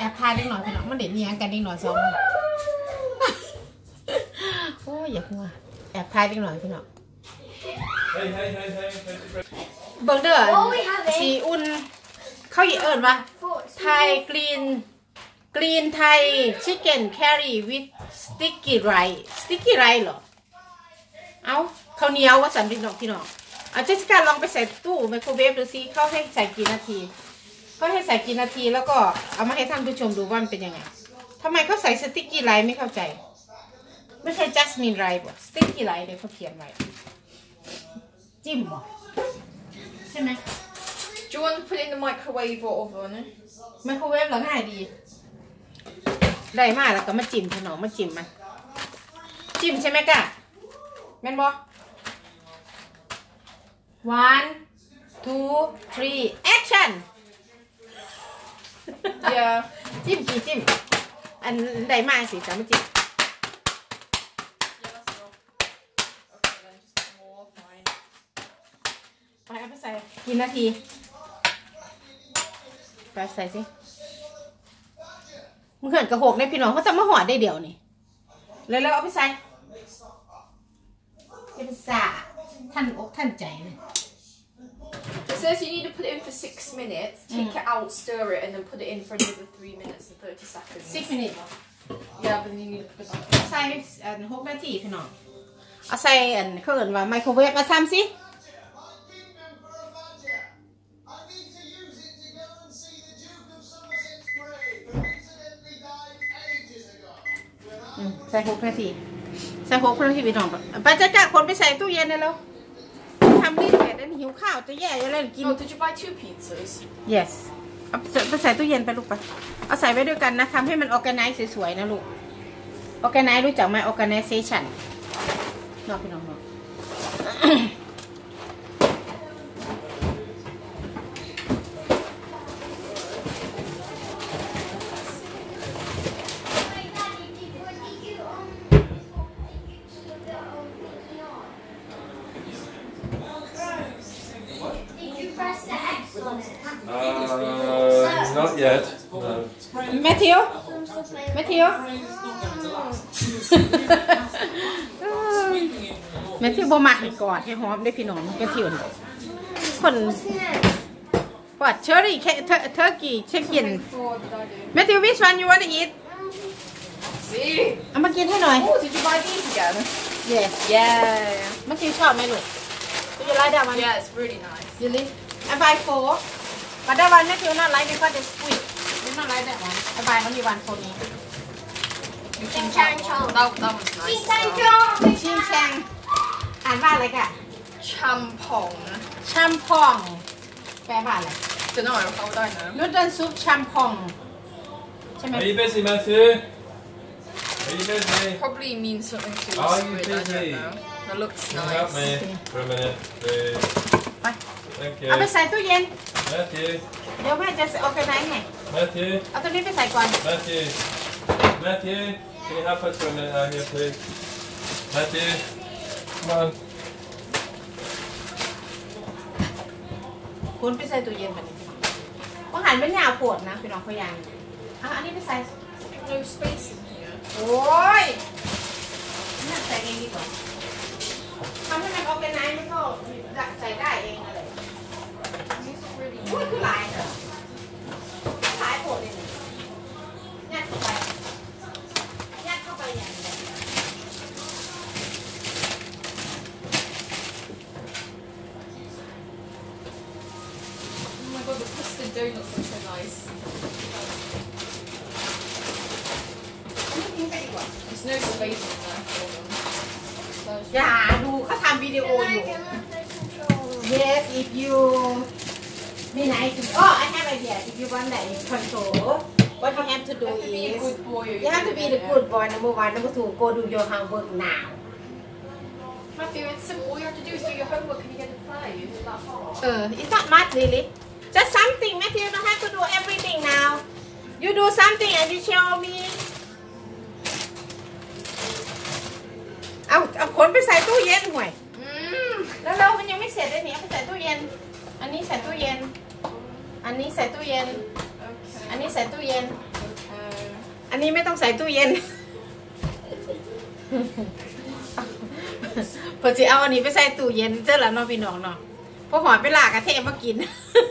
อบทายเล็กหน่อยพี่น้องมันเด็ดเนียงกันเล็กหน่อยสองโอ้ยอย่าพัวแอบทายเล็กหน่อยพี่น้องเบิร์เดอร์สีอุ่นเขาอีเอิญว่าไทยกรีนไทยชิคเก้นแครี่วิธสติ๊กกี้ไรเหรอเอาข้าวเหนียวว่าสันพี่น้องเจสสิก้าลองไปใส่ตู้ไมโครเวฟดูซิเขาให้ใส่กี่นาทีแล้วก็เอามาให้ท่านผู้ชมดูว่ามันเป็นยังไงทำไมเขาใส่สติ๊กกี้ไรไม่เข้าใจไม่ใช่จัสมินไรบ่สติ๊กกี้ไรเดี๋ยวเขาเขียนไว้จิ้มบ่ใช่ไหม Do you want to put it in the microwave or oven? ไมโครเวฟเหรอง่ายดีได้มากแล้วก็มาจิ้มถนอมมาจิ้มมันจิ้มใช่ไหมกะแม่นบ่ 1 2 3 action จิ้มกี่จิ้มอันได้มากสิจะมาจิ้มไปเอาไปใส่กี่นาทีไปใส่สิมึงเหินกระหกในพี่น้องเขาจะมาหัวได้เดี๋ยวนี่แล้วเอาไปใส่เป็นสาท่านอกท่านใจเลย It says you need to put it in for 6 minutes, take it out, stir it, and then put it in for another 3 minutes and 30 seconds. 6 minutes Yeah, but then you need to put it on. ใส่6 นาทีพี่น้องเอาใส่เขาเอิ้นว่าไมโครเวฟมาทำสิใส่6 นาทีพี่น้องไปจะคนไปใส่ตู้เย็นเลยแล้วทำรีบแบบนั้นหิวข้าวจะแย่จะเล่นกิน Oh, did you buy 2 pizzas? Yes เอาไปใส่ตู้เย็นไปลูกไปเอาใส่ไว้ด้วยกันนะทำให้มัน organize สวยๆนะลูก organize รู้จักไหม organization นอกพี่น้องเนาะ Not yet. No. Matthew บ่มักให้กอดให้หอมได้พี่น้องแมทธิวคนกอดเชอรี่เทอร์กี้เช็คกินแมทธิว which one you want to eat See? เอามากินให้หน่อย Oh, did you buy these again? Yes Yeah. แมทธิวชอบไหมลูก Do you like that one? Yeah, it's really nice. Really? I buy 4 but that one Matthew not like because it's sweet you not like that one I buy only one for me That one's nice. ชิงแชงอ่านว่าอะไรกะ Champong. ชัมพองแปลว่าอะไร Don't know, how would I know? นูเดิลซุปชัมพองใช่ไหม Are you busy, Matthew? Are you busy? Probably means something to Are us. you I don't busy? know. That looks Can you help nice. me for a minute, please? ไป Thank เอาไป you. ใส่ตู้เย็น Matthew. เดี๋ยวแม่จะเอาไปไหนไง Matthew. เอาตัวนี้ไปใส่ก่อน Matthew. Matthew. Can you help us for a minute out here, please? Matthew. Come on. คุณไปใส่ตู้เย็นแบบนี้ว่าหันเป็นยาวปวดนะพี่น้องพยานอันนี้ไปใส่ No space in here. โอ้ยน่าใส่เองดีกว่าทำให้มันออร์แกไนซ์มันก็ใส่ได้เองอะไร These are really อุ้ยคือลายเหรอลายปวดเลยยัดเข้าไปอย่างนี้ Oh my god, the custard donuts are so nice. ทิ้งไปดีกว่า There's no space in there for them. อย่าดูเขาทำวิดีโออยู่ Yes if you ไม่ไหนoh I have idea if you want that control what you have to do You have to be a is good boy. you have to be the good boy number 1 number 2 go do your homework now Matthew, it's simple. All you have to do is do your homework and you get to play. It's that hard. It's not much really just something Matthew you don't have to do everything now you do something and you show me เอาขนไปใส่ตู้เย็นห่วยแล้วมันยังไม่เสร็จเลยเนี่ยไปใส่ตู้เย็นอันนี้ใส่ตู้เย็นอันนี้ใส่ตู้เย็น Okay. อันนี้ใส่ตู้เย็น Okay. อันนี้ไม่ต้องใส่ตู้เย็นพอจะเอาอันนี้ไปใส่ตู้เย็นเจ้าละน้องพี่น้องเนาะพอหอมไปลากระเทะมากิน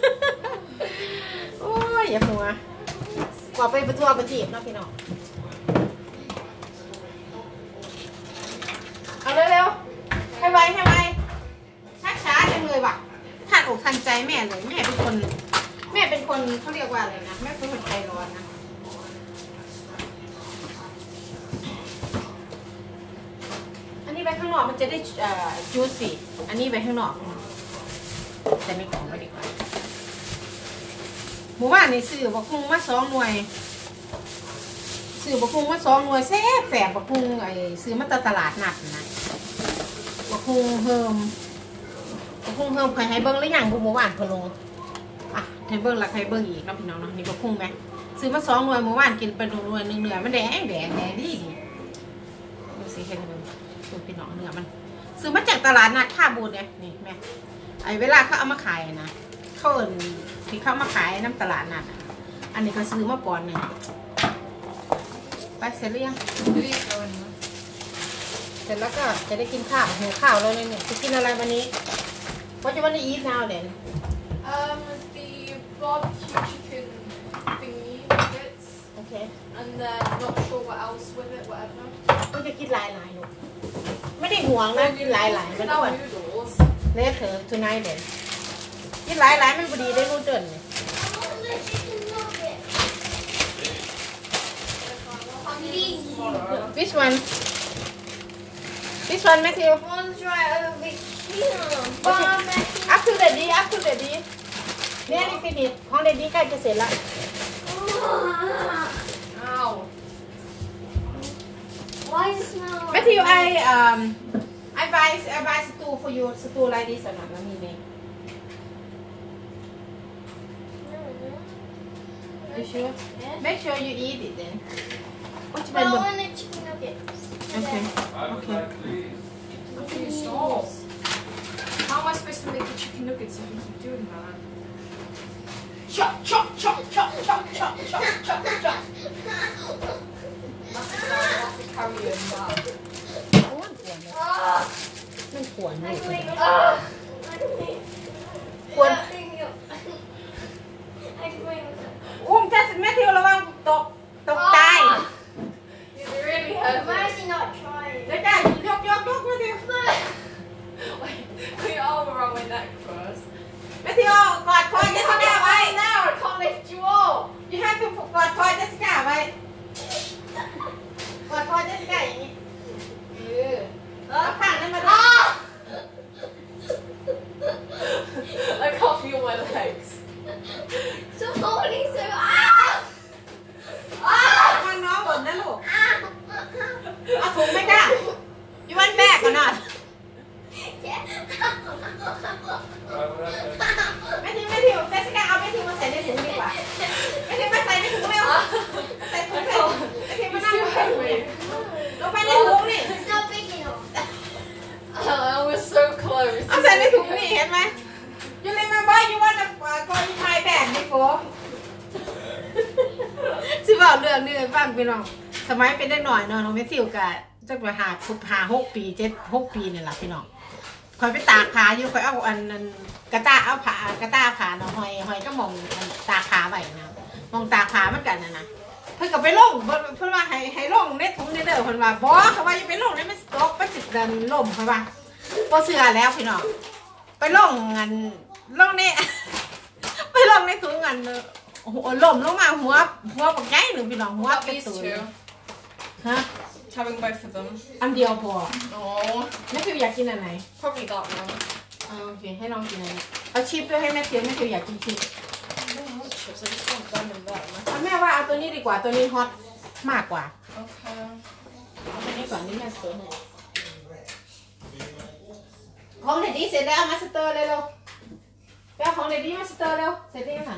โอ้ยอย่าหัวกว่าไปประทัวประจีบน้องพี่น้องเอาเร็วๆให้ไวช้าจังเลยว่ะทันอกทันใจแม่เลยแม่เป็นคนเขาเรียกว่าอะไรนะแม่เป็นคนใจร้อนนะอันนี้ไปข้างนอกมันจะได้จูซี่อันนี้ไปข้างนอกใส่ในกล่องไปดีกว่าหมู่บ้านนี่ซื้อบักฮุงมา2 หน่วยซื้อบักฮุงมา2 หน่วยแซ่บแฝบบักฮุงไอ้ซื้อมาตลาดนัดนะบักฮุงเฮิมใครให้เบิ้งหรือยังหมู่บ้านพะโลอ่ะให้เบิ้งละใครเบิ้งอีกน้องพี่น้องเนาะนี่บักฮุงไหมซื้อมา2 หน่วยหมู่บ้านกินไปหน่วยนึงเนื้อมันแดงดีดูสิเห็นเบิ้งดูพี่น้องเนื้อมันซื้อมาจากตลาดนัดท่าบูดเนี่ยนี่แม่ไอ้เวลาเขาเอามาขายนะเขาเอิ้นที่เขามาขายน้ำตลาดนัดอันนี้ก็ซื้อมาปอนด์หนึ่งไปเสร็จหรือยังเสร็จแล้วก็จะได้กินข้าวหิวข้าวแล้วเลยเนี่ยจะกินอะไรวันนี้What you want to eat now then? The barbecue chicken thingy nuggets. Okay. And then not sure what else with it, whatever. ก็จะกินหลายลูกไม่ได้ห่วงนะกินหลายมันอ้วน noodles. Later tonight then กินหลายมันพอดีได้รู้เดิน Which one? Which one, Matthew? One's right over here. Up to Daddy. เนี่ยนี่ฟินิชของ Daddy ใกล้จะเสร็จแล้ว Ow. Why does it smell like Matthew, I buy stool for you, stool like this or not? Let me make. You sure? Yeah. Make sure you eat it then. What you But I want? want the chicken nuggets. Okay. I would Okay. like to eat. Okay, stop. How am I supposed to make the chicken nuggets if you keep doing that? Chop. That's have to carry it back. มันขวนเลย What? อุ้มถ้าแม่ทิวระวังตกตาย You really hurt Why me. is he not trying? แล้วจ้ายกแม่ทิว Wait, put your arm around my neck first. แม่ทิวกอดคอเจสสิก้าไว้ Now I can't lift you up. You have to กอดคอเจสสิก้าไว้กอดคอเจสสิก้าอย่างนี้เอาข้างนั้นมาด้วย I can't feel my legs. Stop holding so. ข้างน้องหล่นนะลูกเอาถุงไหมจ้า You want bag or not? Yeah. แม่ทิวเจสสิก้าเอาแม่ทิวมาใส่ในถุงดีกว่าแม่ทิวมาใส่ในถุงเร็วใส่ถุงแม่ทิวมานั่ง You hurt me. ลงไปในถุงนี่ It's not big enough. I was so close. เอาใส่ในถุงนี่เห็นไหม You remember you want to go in my bag before สิบอกเรื่องนี้เลยฟังพี่น้องสมัยเป็นได้หน่อยน้องแมทธิวกับจักไปหา6 ปี6 ปีนี่แหละพี่น้องคอยไปตากผ้าอยู่คอยเอาอันกระตาเอาผ้ากระตาผ้าเนาะหอยก็มองตากผ้าไว้นะมองตากผ้าเหมือนกันนะเพิ่นก็ไปลงเพิ่นว่าให้ลงในถุงนี่เด้อเพิ่นว่าบ่เขาว่าอย่าไปลงในมันตกมันสิดันล่มเพิ่นว่าบ่เชื่อแล้วพี่น้องไปลงอันลงนี่ ไปลงในถุงอันหัวล่มลงมาหัวปักใหญ่หนึ่งพี่น้องหัว Not เป็น these ตัว two. ฮะ Having both of them. อันเดียวพอ Oh, แม่ทิวอยากกินอันไหน probably that one. โอเคให้น้องกินอันนี้เอาชิปด้วยให้แม่ทิวอยากกินชิป I don't want chips, I just want them and them. เอาแม่ว่าเอาตัวนี้ดีกว่าตัวนี้ฮอตมากกว่า Okay. เอาตัวนี้ก่อนนี่แม่เสริมให้ของเด็ดดีเสร็จแล้วเอามาสเตอร์เลยเร็วไปเอาของเด็ดดีมาสเตอร์เร็วเสร็จแล้วค่ะ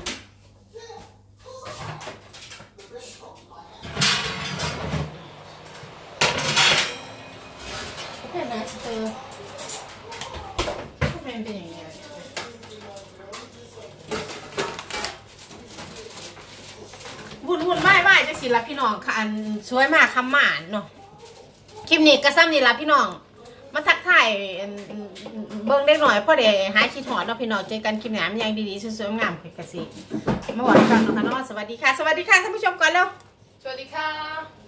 โอเคมาสเตอร์ทำไมมันเป็นอย่างนี้วุ่นไม่จะสิสิละพี่น้องค่ะอันสวยมากคำหมานเนาะคลิปนี้ก็ซ้ำนี่ละพี่น้องมาทักทายเบิ้งได้หน่อยเพราะเดี๋ยวหายคิดหอดเนาะพี่น้องเจอกันคลิปหน้ามันยังดีๆสวยๆงามๆกะสิมาหวังกันเนาะสวัสดีค่ะท่านผู้ชมก่อนแล้วสวัสดีค่ะ